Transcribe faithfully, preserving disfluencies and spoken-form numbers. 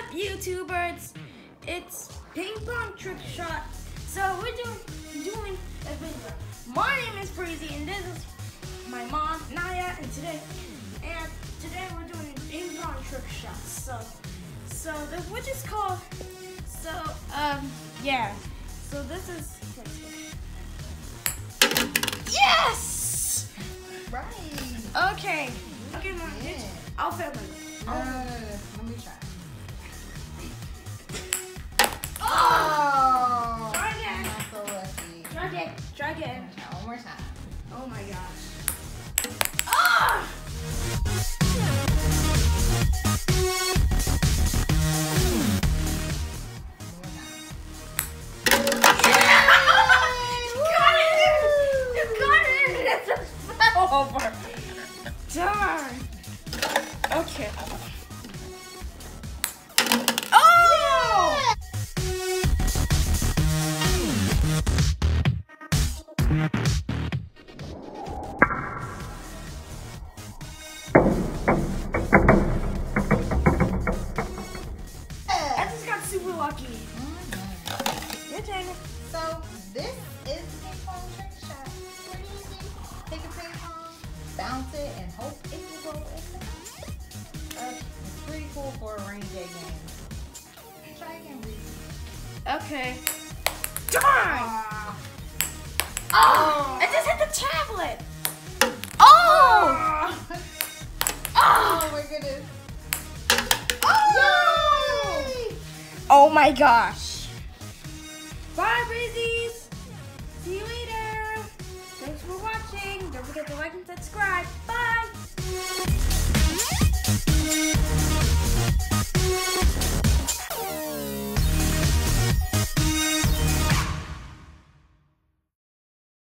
YouTubers? It's ping pong trick shot. So we're doing doing a video. My name is Breezy and this is my mom Naya, and today and today we're doing ping pong trick shots. So so the, which is called so um yeah. So this is yes. Right. Okay. Okay, mom. Yeah. I'll film it. No, no, no, no, no. Let me try. Oh! Oh! Try again. Not so lucky. Try again. Try again. Try one more time. Oh my gosh. Ah! Over. Darn. Okay. Oh! I just got super lucky. Mm-hmm. Your turn. So this is the ping pong trick shot. Pretty easy. Take a ping pong, bounce it, and hope it will go in the basket. Uh, it's pretty cool for a rainy day game. Try again, Breezy. Okay. Darn! Uh, Oh! I just hit the tablet. Oh! oh my goodness. Oh! Yay! Oh my gosh. Bye, Breezies. See you later. Thanks for watching. Don't forget to like and subscribe. Bye.